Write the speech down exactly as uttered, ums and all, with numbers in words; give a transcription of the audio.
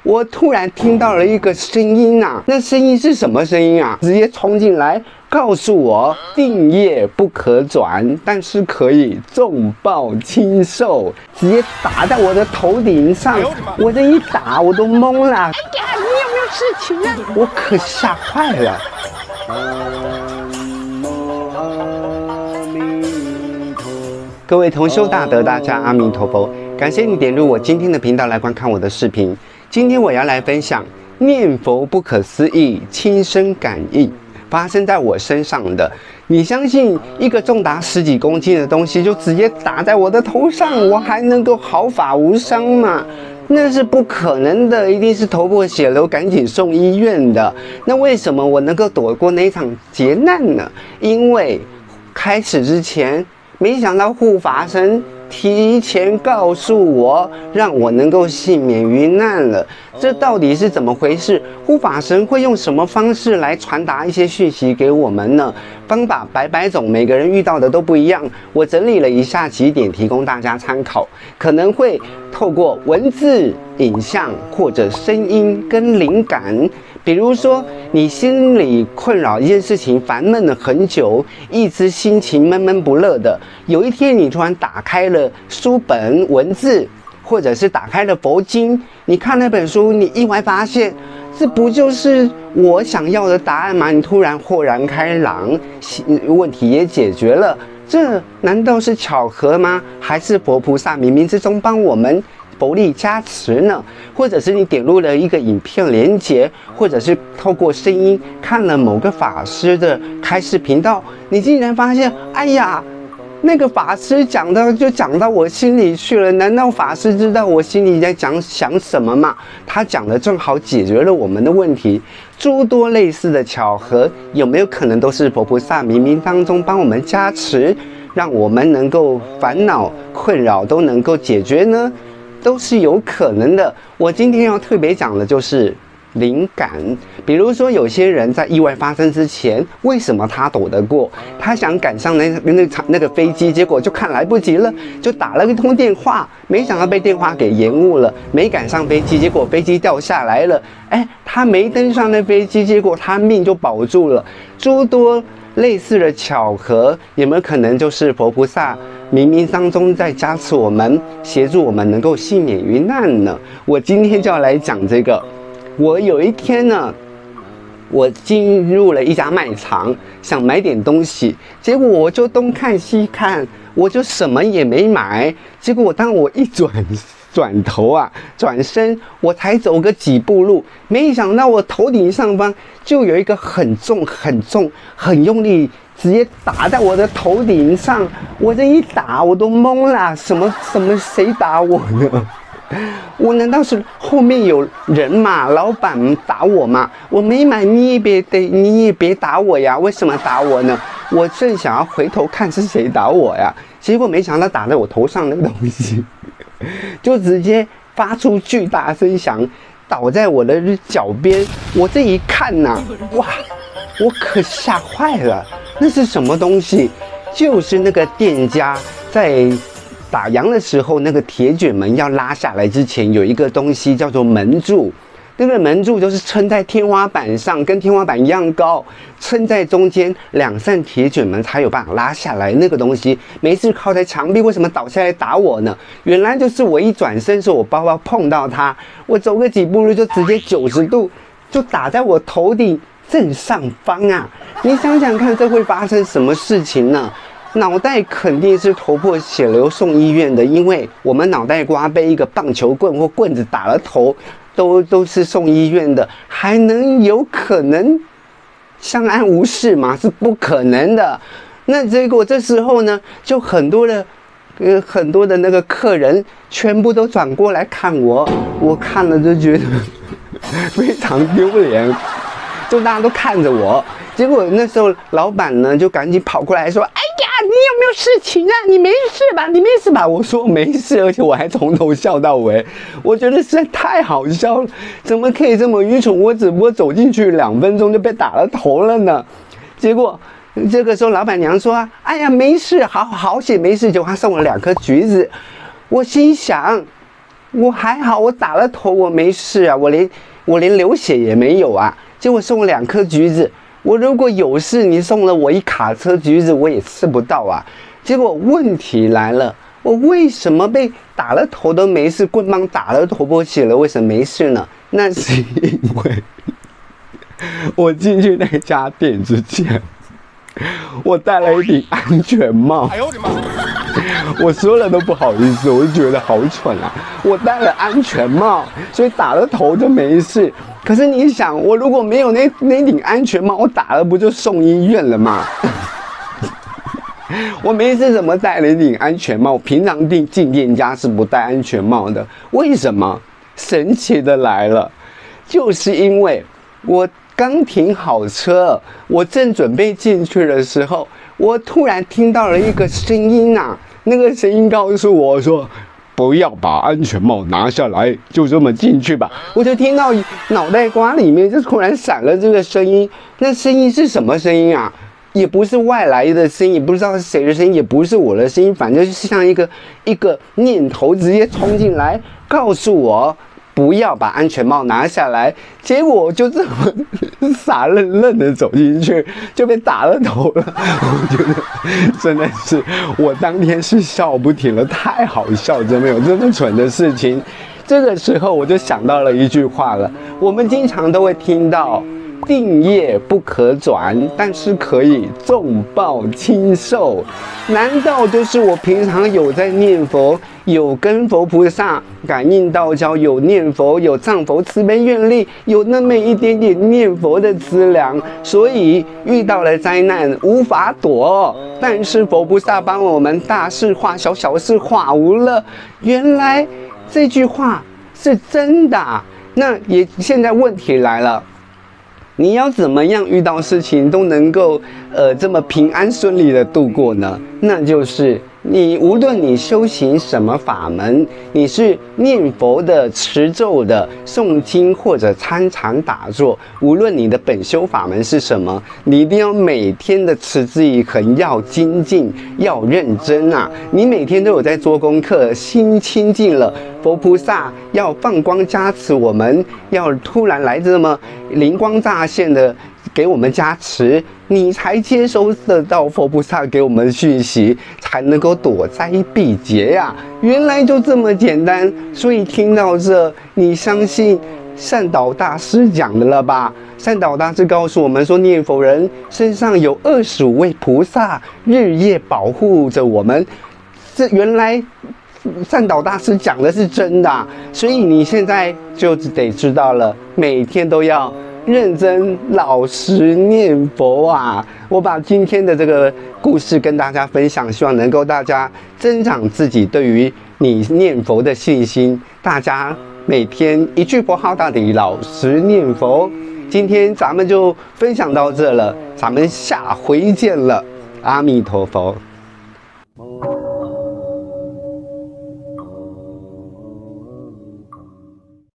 我突然听到了一个声音啊，那声音是什么声音啊？直接冲进来告诉我，定业不可转，但是可以重报轻受，直接打在我的头顶上。我这一打，我都懵了。哎呀，你有没有事情啊？我可吓坏了。各位同修大德，大家阿弥陀佛！感谢你点入我今天的频道来观看我的视频。今天我要来分享念佛不可思议亲身感应发生在我身上的。你相信一个重达十几公斤的东西就直接打在我的头上，我还能够毫发无伤吗？那是不可能的，一定是头破血流，赶紧送医院的。那为什么我能够躲过那一场劫难呢？因为开始之前，没想到护法神提前告诉我，让我能够幸免于难了。这到底是怎么回事？护法神会用什么方式来传达一些讯息给我们呢？方法百百种，每个人遇到的都不一样。我整理了以下几点，提供大家参考。可能会透过文字、影像或者声音跟灵感。比如说，你心里困扰一件事情，烦闷了很久，一直心情闷闷不乐的。有一天，你突然打开了书本文字，或者是打开了佛经，你看那本书，你意外发现，这不就是我想要的答案吗？你突然豁然开朗，问题也解决了。这难道是巧合吗？还是佛菩萨冥冥之中帮我们佛力加持呢？或者是你点入了一个影片连结，或者是透过声音看了某个法师的开示频道，你竟然发现，哎呀，那个法师讲的就讲到我心里去了。难道法师知道我心里在讲想什么吗？他讲的正好解决了我们的问题。诸多类似的巧合，有没有可能都是佛菩萨冥冥当中帮我们加持，让我们能够烦恼困扰都能够解决呢？都是有可能的。我今天要特别讲的就是灵感。比如说，有些人在意外发生之前，为什么他躲得过？他想赶上那那场那个飞机，结果就看来不及了，就打了一通电话，没想到被电话给延误了，没赶上飞机，结果飞机掉下来了。哎，他没登上那飞机，结果他命就保住了。诸多类似的巧合，有没有可能就是佛菩萨冥冥当中在加持我们，协助我们能够幸免于难呢？我今天就要来讲这个。我有一天呢，我进入了一家卖场，想买点东西，结果我就东看西看，我就什么也没买。结果当我一转转头啊，转身，我才走个几步路，没想到我头顶上方就有一个很重、很重、很用力，直接打在我的头顶上。我这一打，我都懵了，什么什么谁打我呢？我难道是后面有人嘛？老板打我嘛？我没买，你也别得，你也别打我呀！为什么打我呢？我正想要回头看是谁打我呀，结果没想到打在我头上那个东西，就直接发出巨大声响，倒在我的脚边。我这一看呐、啊，哇，我可吓坏了！那是什么东西？就是那个店家在打烊的时候，那个铁卷门要拉下来之前，有一个东西叫做门柱。那个门柱就是撑在天花板上，跟天花板一样高，撑在中间，两扇铁卷门才有办法拉下来。那个东西没事靠在墙壁，为什么倒下来打我呢？原来就是我一转身时，我包包碰到它，我走个几步路就直接九十度就打在我头顶正上方啊！你想想看，这会发生什么事情呢？脑袋肯定是头破血流送医院的，因为我们脑袋瓜被一个棒球棍或棍子打了头，都都是送医院的，还能有可能相安无事吗？是不可能的。那结果这时候呢，就很多的呃很多的那个客人全部都转过来看我，我看了就觉得非常丢脸，就大家都看着我。结果那时候老板呢就赶紧跑过来说：“哎呀，你有没有事情啊？你没事吧？你没事吧？”我说没事，而且我还从头笑到尾。我觉得实在太好笑了，怎么可以这么愚蠢？我只不过走进去两分钟就被打了头了呢。结果这个时候老板娘说：“哎呀，没事，好好险没事。”结果她送我两颗橘子。我心想， 我还好，我打了头，我没事啊，我连我连流血也没有啊。结果送了两颗橘子，我如果有事，你送了我一卡车橘子，我也吃不到啊。结果问题来了，我为什么被打了头都没事，棍棒打了头破血了，为什么没事呢？那是因为我进去那家店之前，我戴了一顶安全帽。哎呦我的妈！我说了都不好意思，我就觉得好蠢啊！我戴了安全帽，所以打了头就没事。可是你想，我如果没有那那顶安全帽，我打了不就送医院了吗？我没事怎么戴了一顶安全帽？平常进进店家是不戴安全帽的，为什么？神奇的来了，就是因为我刚停好车，我正准备进去的时候，我突然听到了一个声音啊，那个声音告诉我说：“不要把安全帽拿下来，就这么进去吧。”我就听到脑袋瓜里面就突然闪了这个声音，那声音是什么声音啊？也不是外来的声音，也不知道是谁的声音，也不是我的声音，反正就是像一个一个念头直接冲进来，告诉我不要把安全帽拿下来。结果我就这么傻愣愣的走进去，就被打了头了。我觉得真的是我当天是笑不停了，太好笑，真没有这么蠢的事情。这个时候我就想到了一句话了，我们经常都会听到。定业不可转，但是可以重报轻受。难道就是我平常有在念佛，有跟佛菩萨感应道交，有念佛，有藏佛慈悲愿力，有那么一点点念佛的资粮，所以遇到了灾难无法躲，但是佛菩萨帮我们大事化小，小事化无了。原来这句话是真的啊。那也现在问题来了。你要怎么样遇到事情都能够呃这么平安顺利的度过呢？那就是你无论你修行什么法门，你是念佛的、持咒的、诵经或者参禅打坐，无论你的本修法门是什么，你一定要每天的持之以恒，要精进，要认真啊！你每天都有在做功课，心清净了，佛菩萨要放光加持我们，要突然来这么灵光乍现的给我们加持，你才接收得到佛菩萨给我们讯息，才能够躲灾避劫呀、啊！原来就这么简单，所以听到这，你相信善导大师讲的了吧？善导大师告诉我们说，念佛人身上有二十五位菩萨日夜保护着我们，这原来善导大师讲的是真的、啊，所以你现在就得知道了，每天都要认真老实念佛啊！我把今天的这个故事跟大家分享，希望能够大家增长自己对于你念佛的信心。大家每天一句佛号到底，老实念佛。今天咱们就分享到这了，咱们下回见了，阿弥陀佛。